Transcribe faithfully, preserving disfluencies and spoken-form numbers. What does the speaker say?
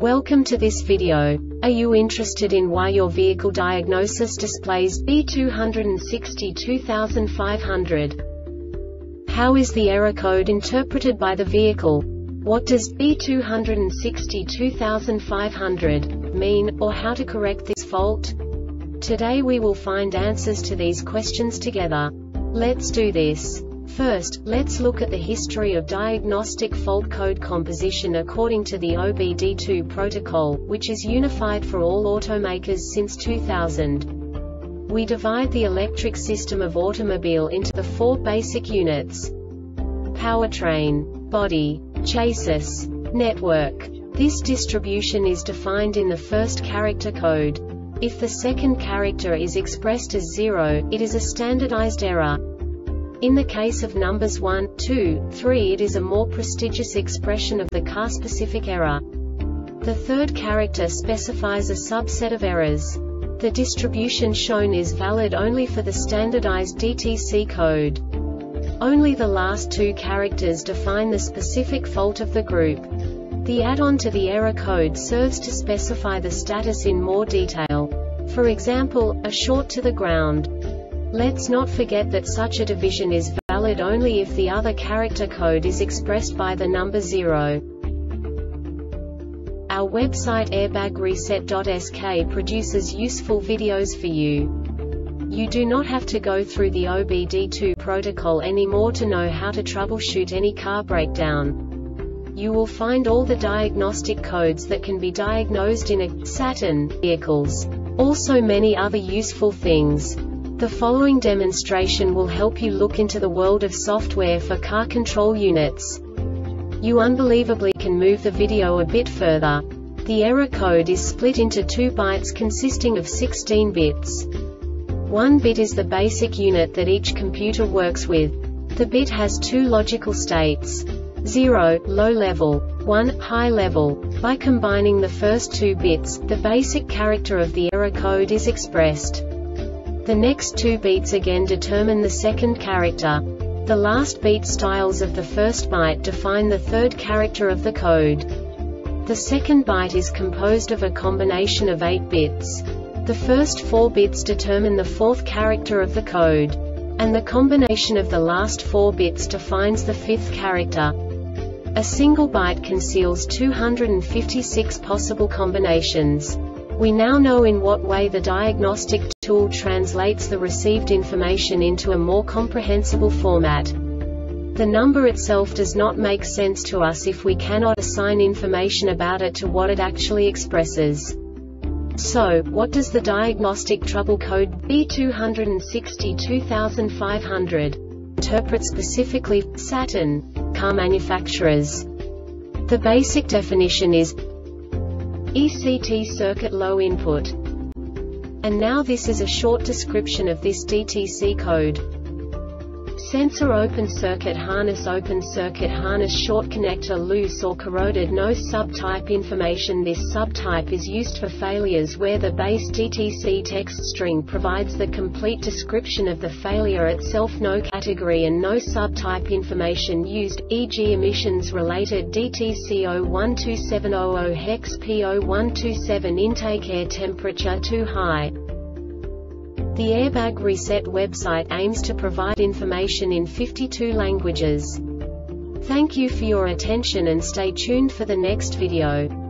Welcome to this video. Are you interested in why your vehicle diagnosis displays B two six two five zero zero? How is the error code interpreted by the vehicle? What does B two six two five zero zero mean, or how to correct this fault? Today we will find answers to these questions together. Let's do this. First, let's look at the history of diagnostic fault code composition according to the O B D two protocol, which is unified for all automakers since two thousand. We divide the electric system of automobile into the four basic units: powertrain, body, chassis, network. This distribution is defined in the first character code. If the second character is expressed as zero, it is a standardized error. In the case of numbers one, two, three, it is a more prestigious expression of the car-specific error. The third character specifies a subset of errors. The distribution shown is valid only for the standardized D T C code. Only the last two characters define the specific fault of the group. The add-on to the error code serves to specify the status in more detail. For example, a short to the ground. Let's not forget that such a division is valid only if the other character code is expressed by the number zero. Our website airbag reset dot S K produces useful videos for you. You do not have to go through the O B D two protocol anymore to know how to troubleshoot any car breakdown. You will find all the diagnostic codes that can be diagnosed in a Saturn vehicles. Also many other useful things. The following demonstration will help you look into the world of software for car control units. You unbelievably can move the video a bit further. The error code is split into two bytes consisting of sixteen bits. One bit is the basic unit that each computer works with. The bit has two logical states: zero, low level, one, high level. By combining the first two bits, the basic character of the error code is expressed. The next two beats again determine the second character. The last beat styles of the first byte define the third character of the code. The second byte is composed of a combination of eight bits. The first four bits determine the fourth character of the code. And the combination of the last four bits defines the fifth character. A single byte conceals two hundred fifty-six possible combinations. We now know in what way the diagnostic tool translates the received information into a more comprehensible format. The number itself does not make sense to us if we cannot assign information about it to what it actually expresses. So, what does the diagnostic trouble code B two six two five zero zero interpret specifically for Saturn car manufacturers? The basic definition is E C T circuit low input. And now this is a short description of this D T C code. Sensor open circuit harness open circuit harness short connector loose or corroded no subtype information. This subtype is used for failures where the base D T C text string provides the complete description of the failure itself. No category and no subtype information used, for example emissions related D T C zero one two seven zero zero hex P zero one two seven intake air temperature too high. The Airbag Reset website aims to provide information in fifty-two languages. Thank you for your attention and stay tuned for the next video.